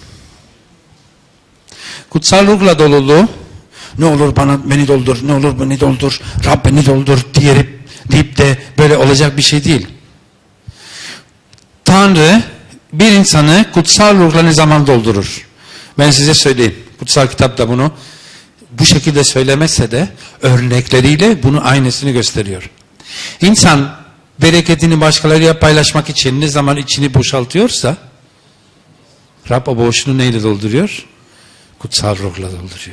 Kutsal ruhla doluluğu ne olur bana beni doldur, ne olur beni doldur, Rab beni doldur diyerek, deyip de böyle olacak bir şey değil. Tanrı bir insanı kutsal ruhla ne zaman doldurur? Ben size söyleyeyim. Kutsal kitap da bunu bu şekilde söylemese de örnekleriyle bunu aynısını gösteriyor. İnsan bereketini başkalarıyla paylaşmak için ne zaman içini boşaltıyorsa Rab o boşluğu neyle dolduruyor? Kutsal ruhla dolduruyor.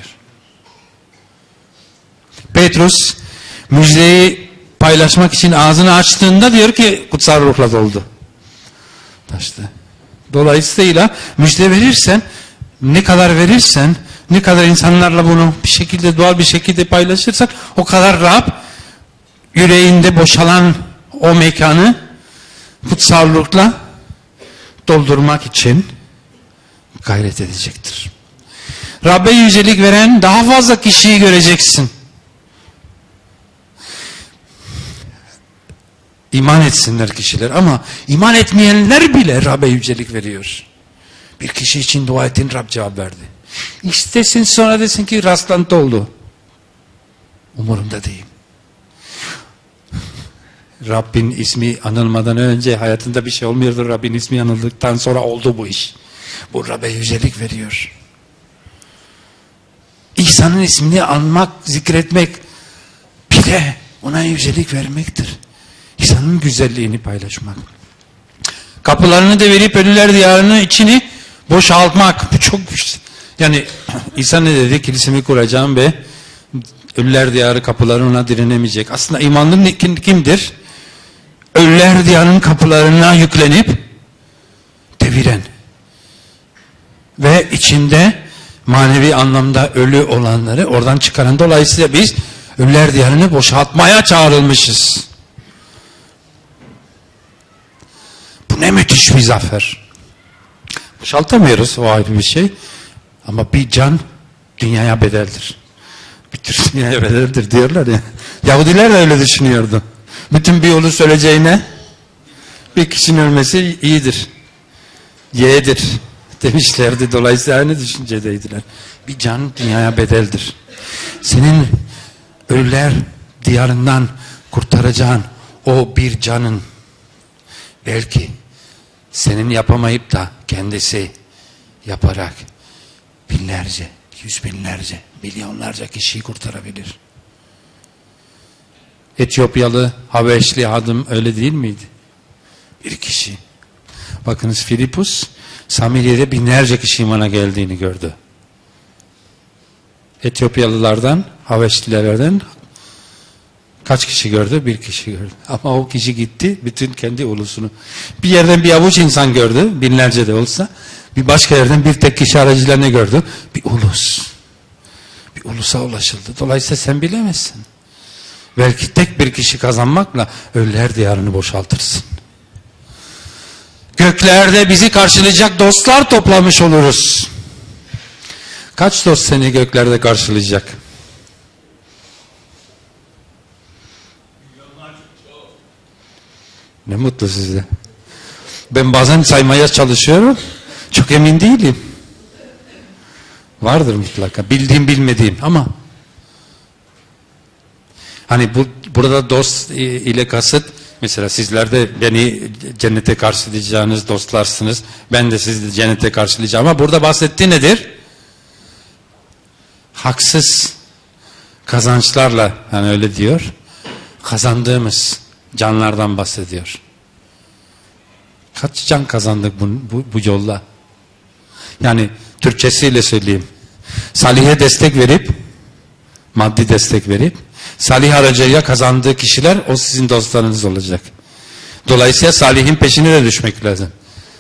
Petrus müjdeyi paylaşmak için ağzını açtığında diyor ki kutsal ruhla doldu. Taştı. Dolayısıyla müjde verirsen, ne kadar verirsen, ne kadar insanlarla bunu bir şekilde, doğal bir şekilde paylaşırsak o kadar Rab yüreğinde boşalan o mekanı kutsal ruhla doldurmak için gayret edecektir. Rabbe yücelik veren daha fazla kişiyi göreceksin. İman etsinler kişiler ama iman etmeyenler bile Rabbe yücelik veriyor. Bir kişi için dua ettin, Rab cevap verdi. İstesin sonra desin ki rastlantı oldu. Umurumda değil. Rabbin ismi anılmadan önce hayatında bir şey olmuyordu. Rabbin ismi anıldıktan sonra oldu bu iş. Bu Rabbe yücelik veriyor. İsa'nın ismini anmak, zikretmek bile ona yücelik vermektir. İsa'nın güzelliğini paylaşmak. Kapılarını devirip ölüler diyarının içini boşaltmak. Bu çok güçlü. Yani İsa ne dedi? Kilisemi kuracağım ve ölüler diyarı kapıları ona direnemeyecek. Aslında imanlı kimdir? Ölüler diyarının kapılarına yüklenip deviren ve içinde manevi anlamda ölü olanları oradan çıkaran. Dolayısıyla biz ölüler diyarını boşaltmaya çağrılmışız. Bu ne müthiş bir zafer. Boşaltamıyoruz, o ayrı bir şey. Ama bir can dünyaya bedeldir. Bütün dünyaya bedeldir diyorlar ya. Yahudiler de öyle düşünüyordu. Bütün bir yolu söyleyeceğine bir kişinin ölmesi iyidir. Yeğdir demişlerdi. Dolayısıyla aynı düşüncedeydiler. Bir can dünyaya bedeldir. Senin ölüler diyarından kurtaracağın o bir canın belki senin yapamayıp da kendisi yaparak binlerce, yüz binlerce, milyonlarca kişiyi kurtarabilir. Etiyopyalı Habeşli hadım öyle değil miydi? Bir kişi. Bakınız Filipus Samiriye'de binlerce kişi imana geldiğini gördü. Etiyopyalılardan, Habeşlilerden kaç kişi gördü? Bir kişi gördü. Ama o kişi gitti, bütün kendi ulusunu. Bir yerden bir avuç insan gördü, binlerce de olsa. Bir başka yerden bir tek kişi aracıyla ne gördü? Bir ulus. Bir ulusa ulaşıldı. Dolayısıyla sen bilemezsin. Belki tek bir kişi kazanmakla ölüler diyarını boşaltırsın. Göklerde bizi karşılayacak dostlar toplamış oluruz. Kaç dost seni göklerde karşılayacak? Ne mutlu size. Ben bazen saymaya çalışıyorum. Çok emin değilim. Vardır mutlaka. Bildiğim bilmediğim ama hani bu, burada dost ile kasıt mesela sizler de beni cennete karşılayacağınız dostlarsınız. Ben de sizi cennete karşılayacağım ama burada bahsettiği nedir? Haksız kazançlarla hani öyle diyor. Kazandığımız canlardan bahsediyor. Kaç can kazandık bu, bu, bu yolla? Yani Türkçesiyle söyleyeyim. Salih'e destek verip, maddi destek verip, Salih aracıyla kazandığı kişiler o sizin dostlarınız olacak. Dolayısıyla Salih'in peşine de düşmek lazım.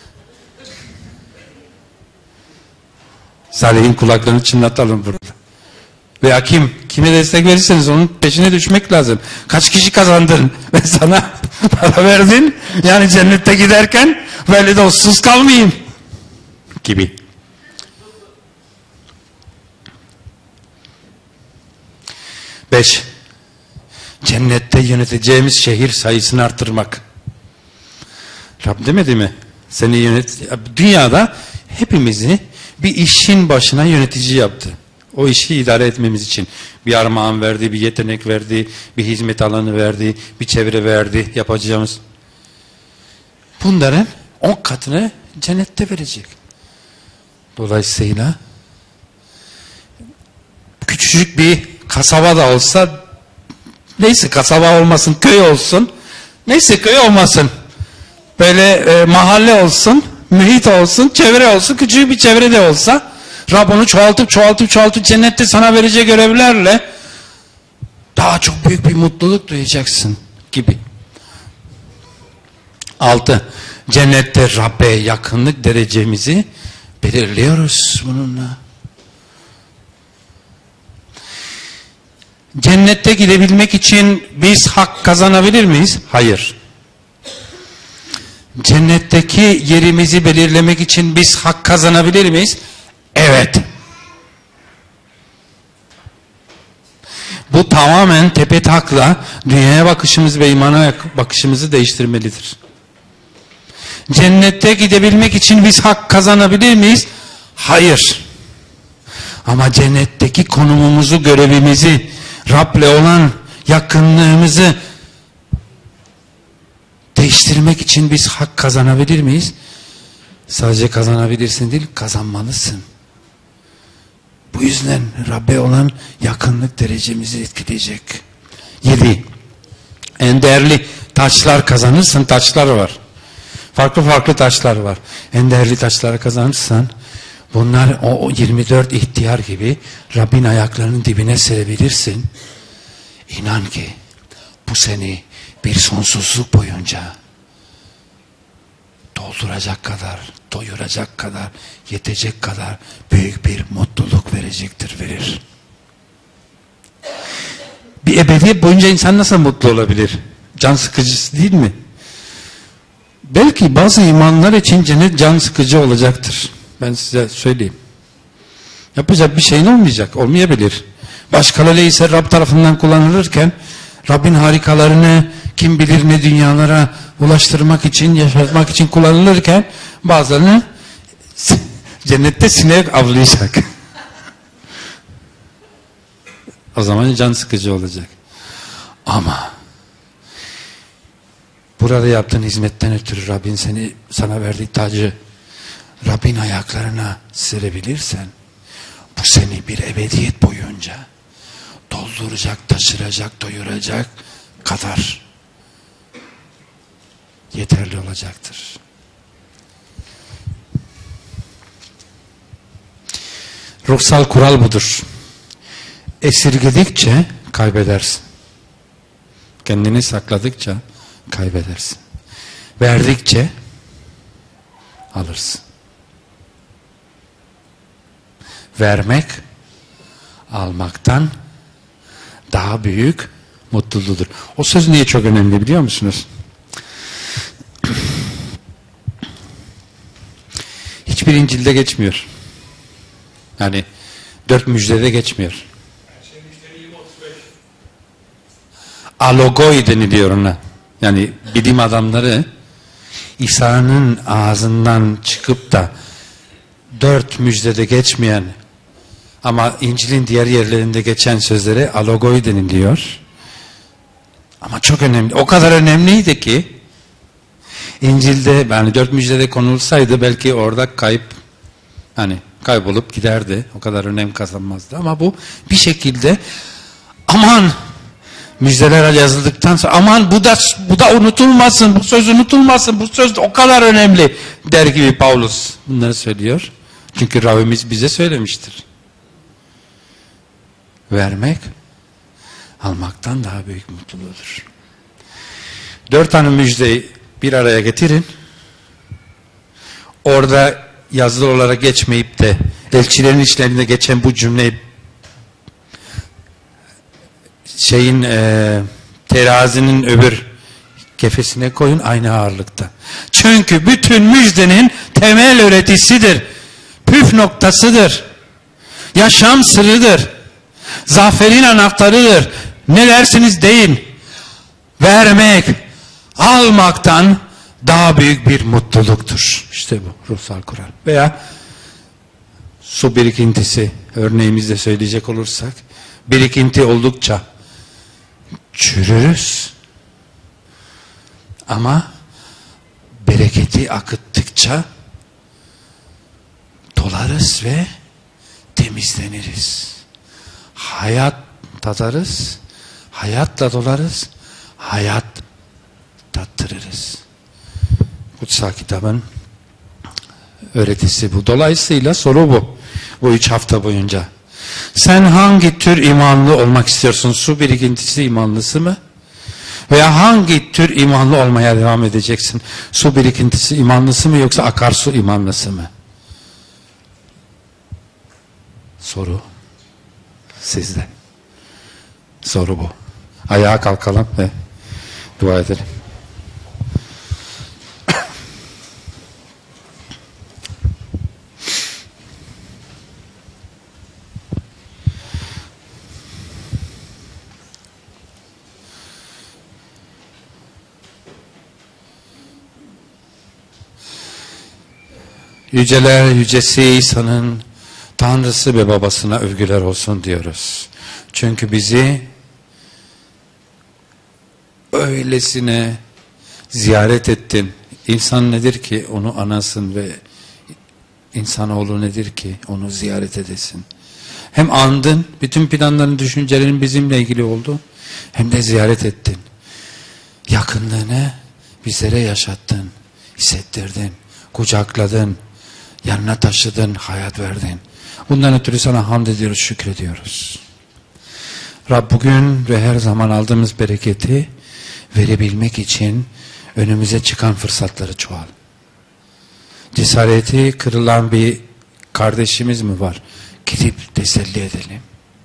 Salih'in kulaklarını çınlatalım burada. Veya kim? Kime destek verirseniz onun peşine düşmek lazım. Kaç kişi kazandın ve sana para verdin? Yani cennette giderken böyle dostsuz kalmayayım gibi. Beş. Cennette yöneteceğimiz şehir sayısını artırmak. Rab demedi mi? Seni yönet. Dünyada hepimizi bir işin başına yönetici yaptı. O işi idare etmemiz için bir armağan verdi, bir yetenek verdi, bir hizmet alanı verdi, bir çevre verdi yapacağımız. Bunların on katını cennette verecek. Dolayısıyla küçücük bir kasaba da olsa, neyse kasaba olmasın, köy olsun, neyse köy olmasın, böyle e, mahalle olsun, mühit olsun, çevre olsun, küçük bir çevrede olsa, Rab onu çoğaltıp çoğaltıp çoğaltıp cennette sana vereceği görevlerle daha çok büyük bir mutluluk duyacaksın gibi. Altı, cennette Rab'be yakınlık derecemizi belirliyoruz bununla. Cennette gidebilmek için biz hak kazanabilir miyiz? Hayır. Cennetteki yerimizi belirlemek için biz hak kazanabilir miyiz? Evet. Bu tamamen tepetakla dünyaya bakışımız ve imana bakışımızı değiştirmelidir. Cennette gidebilmek için biz hak kazanabilir miyiz? Hayır. Ama cennetteki konumumuzu, görevimizi, Rab'le olan yakınlığımızı değiştirmek için biz hak kazanabilir miyiz? Sadece kazanabilirsin değil, kazanmalısın. Bu yüzden Rab'be olan yakınlık derecemizi etkileyecek. Yedi. En değerli taçlar kazanırsan, taçlar var. Farklı farklı taçlar var. En değerli taçları kazanırsan, bunlar o yirmi dört ihtiyar gibi Rabbin ayaklarının dibine serebilirsin. İnan ki bu seni bir sonsuzluk boyunca dolduracak kadar, doyuracak kadar, yetecek kadar büyük bir mutluluk verecektir, verir. Bir ebediyet boyunca insan nasıl mutlu olabilir? Can sıkıcısı değil mi? Belki bazı imanlar için cennet can sıkıcı olacaktır. Ben size söyleyeyim. Yapacak bir şeyin olmayacak, olmayabilir. Başkaları ise Rab tarafından kullanılırken Rabbin harikalarını kim bilir ne dünyalara ulaştırmak için, yaşatmak için kullanılırken bazılarını cennette sinek avlayacak. O zaman can sıkıcı olacak. Ama burada yaptığın hizmetten ötürü Rabbin seni, sana verdiği tacı Rabbin ayaklarına serebilirsen bu seni bir ebediyet boyunca dolduracak, taşıracak, doyuracak kadar yeterli olacaktır. Ruhsal kural budur. Esirgedikçe kaybedersin. Kendini sakladıkça kaybedersin. Verdikçe alırsın. Vermek almaktan daha büyük mutluluğudur. O söz niye çok önemli biliyor musunuz? Hiçbir İncil'de geçmiyor. Yani dört müjdede geçmiyor. Alogoi deniliyor ona. Yani bilim adamları İsa'nın ağzından çıkıp da dört müjdede geçmeyen ama İncil'in diğer yerlerinde geçen sözlere alogoi deniliyor. Ama çok önemli. O kadar önemliydi ki İncil'de yani dört müjdede konulsaydı belki orada kayıp hani kaybolup giderdi. O kadar önem kazanmazdı. Ama bu bir şekilde aman müjdeler yazıldıktan sonra aman bu da bu da unutulmasın, bu söz unutulmasın, bu söz o kadar önemli der gibi Paulus bunları söylüyor. Çünkü Rabbimiz bize söylemiştir. Vermek almaktan daha büyük mutluluğudur. Dört tane müjdeyi bir araya getirin. Orada yazılı olarak geçmeyip de elçilerin içlerinde geçen bu cümleyi şeyin e, terazinin öbür kefesine koyun, aynı ağırlıkta. Çünkü bütün müjdenin temel öğretisidir. Püf noktasıdır. Yaşam sırrıdır. Zaferin anahtarıdır. Ne dersiniz deyin. Vermek almaktan daha büyük bir mutluluktur. İşte bu ruhsal kural. Veya su birikintisi örneğimizde söyleyecek olursak birikinti oldukça çürürüz. Ama bereketi akıttıkça sularız ve temizleniriz. Hayat tadarız, hayatla dolarız, hayat tattırırız. Kutsal kitabın öğretisi bu. Dolayısıyla soru bu. Bu üç hafta boyunca. Sen hangi tür imanlı olmak istiyorsun? Su birikintisi imanlısı mı? Veya hangi tür imanlı olmaya devam edeceksin? Su birikintisi imanlısı mı yoksa akarsu imanlısı mı? Soru sizde. Soru bu. Ayağa kalkalım ve dua edelim. Yüceler yücesi İsa'nın Tanrısı ve babasına övgüler olsun diyoruz. Çünkü bizi öylesine ziyaret ettin. İnsan nedir ki onu anasın ve insanoğlu nedir ki onu ziyaret edesin. Hem andın, bütün planların, düşüncelerin bizimle ilgili oldu. Hem de ziyaret ettin. Yakınlığını bizlere yaşattın, hissettirdin, kucakladın, yanına taşıdın, hayat verdin. Bundan ötürü sana hamd ediyoruz, şükrediyoruz. Rab, bugün ve her zaman aldığımız bereketi verebilmek için önümüze çıkan fırsatları çoğal. Cesareti kırılan bir kardeşimiz mi var? Gidip teselli edelim.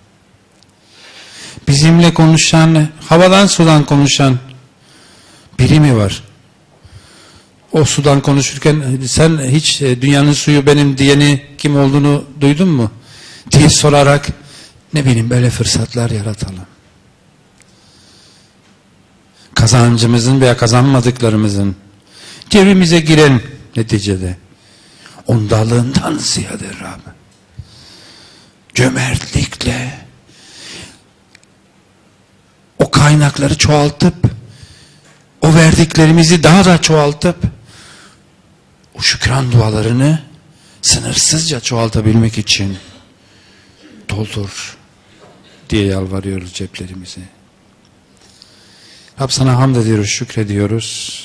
Bizimle konuşan, havadan sudan konuşan biri mi var? O sudan konuşurken sen hiç dünyanın suyu benim diyeni kim olduğunu duydun mu? Diye sorarak ne bileyim böyle fırsatlar yaratalım. Kazancımızın veya kazanmadıklarımızın cebimize giren neticede ondalığından ziyade Rab cömertlikle o kaynakları çoğaltıp o verdiklerimizi daha da çoğaltıp o şükran dualarını sınırsızca çoğaltabilmek için doldur diye yalvarıyoruz ceplerimizi. Rab, sana hamd ediyoruz, şükrediyoruz.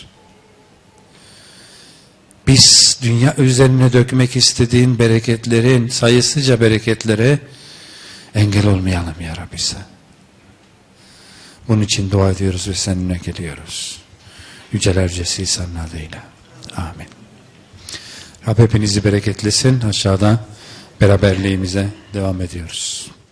Biz dünya üzerine dökmek istediğin bereketlerin, sayısızca bereketlere engel olmayalım ya Rabbi sen. Bunun için dua ediyoruz ve seninle geliyoruz. Yüceler yücesi İsa'nın adıyla. Amin. Rab hepinizi bereketlesin. Aşağıda beraberliğimize devam ediyoruz.